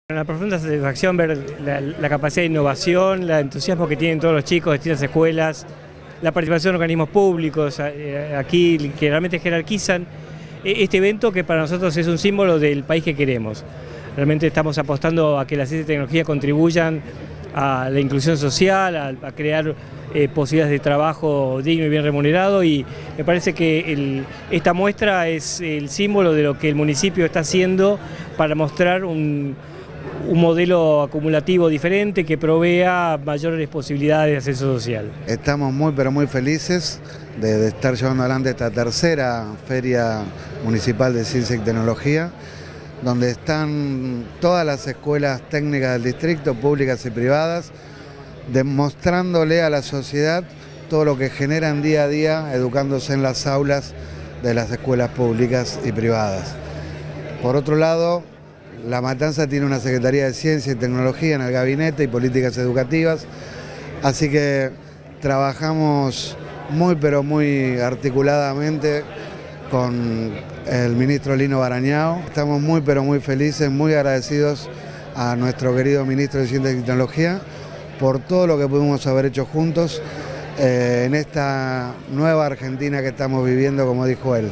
Una profunda satisfacción ver la capacidad de innovación, el entusiasmo que tienen todos los chicos de distintas escuelas, la participación de organismos públicos aquí que realmente jerarquizan este evento que para nosotros es un símbolo del país que queremos. Realmente estamos apostando a que la ciencia y tecnología contribuyan a la inclusión social, a crear posibilidades de trabajo digno y bien remunerado, y me parece que esta muestra es el símbolo de lo que el municipio está haciendo para mostrar un modelo acumulativo diferente que provea mayores posibilidades de acceso social. Estamos muy pero muy felices de estar llevando adelante esta tercera Feria Municipal de Ciencia y Tecnología, donde están todas las escuelas técnicas del distrito, públicas y privadas, demostrándole a la sociedad todo lo que generan día a día educándose en las aulas de las escuelas públicas y privadas. Por otro lado, La Matanza tiene una Secretaría de Ciencia y Tecnología en el gabinete y políticas educativas, así que trabajamos muy pero muy articuladamente con el ministro Lino Barañao. Estamos muy pero muy felices, muy agradecidos a nuestro querido ministro de Ciencia y Tecnología por todo lo que pudimos haber hecho juntos en esta nueva Argentina que estamos viviendo, como dijo él.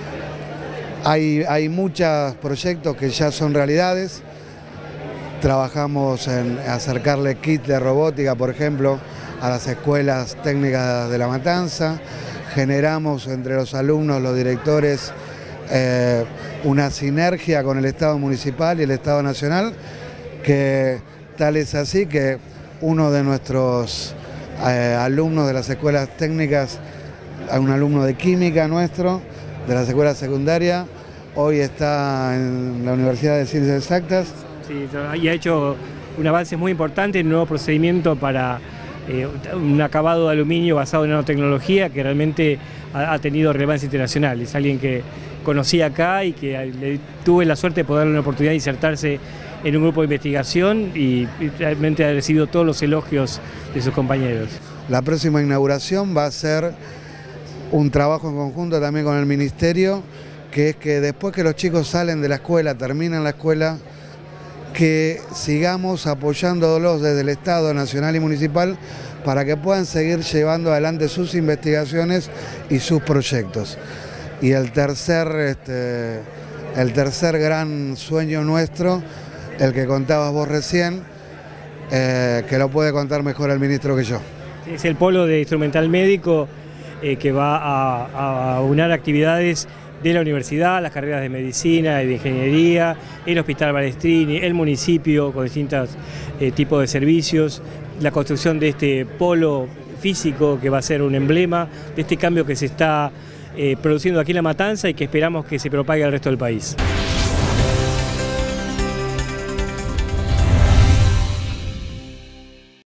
Hay muchos proyectos que ya son realidades. Trabajamos en acercarle kits de robótica, por ejemplo, a las escuelas técnicas de La Matanza. Generamos entre los alumnos, los directores, una sinergia con el Estado municipal y el Estado nacional, que tal es así que uno de nuestros alumnos de las escuelas técnicas, un alumno de química nuestro, de las escuelas secundarias, hoy está en la Universidad de Ciencias Exactas. Sí, y ha hecho un avance muy importante en un nuevo procedimiento para un acabado de aluminio basado en nanotecnología que realmente ha tenido relevancia internacional. Es alguien que conocí acá y que tuve la suerte de poder darle una oportunidad de insertarse en un grupo de investigación y realmente ha recibido todos los elogios de sus compañeros. La próxima inauguración va a ser un trabajo en conjunto también con el Ministerio, que es que después que los chicos salen de la escuela, terminan la escuela, que sigamos apoyándolos desde el Estado nacional y municipal para que puedan seguir llevando adelante sus investigaciones y sus proyectos. Y el tercer gran sueño nuestro, el que contabas vos recién, que lo puede contar mejor el ministro que yo. Es el polo de instrumental médico que va a unar actividades de la universidad, las carreras de medicina y de ingeniería, el Hospital Balestrini, el municipio con distintos tipos de servicios, la construcción de este polo físico que va a ser un emblema de este cambio que se está produciendo aquí en La Matanza y que esperamos que se propague al resto del país.